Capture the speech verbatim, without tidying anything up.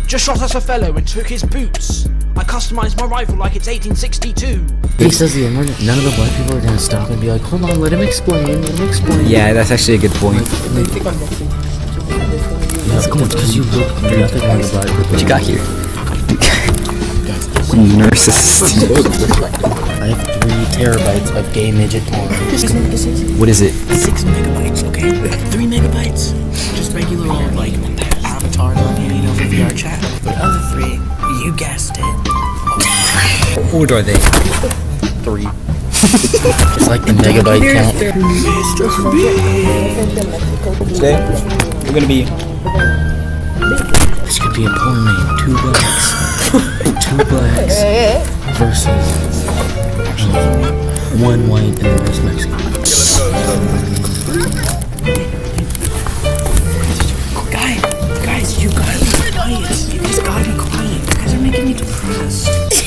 just shot at a fellow and took his boots. I customized my rifle like it's eighteen sixty-two. He says the N-word, none of the black people are gonna stop and be like, hold on, let him explain, let him explain. Yeah, that's actually a good point. Like, like, yeah, come on, because you look nothing like a black person. What you got here? Narcissist. I have three terabytes of gay midget porn. What is it? Six megabytes, okay? Three megabytes. Just regular old, like, avatar located over V R chat. The other three, you guessed it. How old are they? Three. It's like the megabyte count. Today, we're gonna be... This could be a porn name. Two blacks. Two blacks versus um, one white and the rest Mexican. Guys, guys, you gotta be quiet. You guys gotta be quiet. You guys are making me depressed.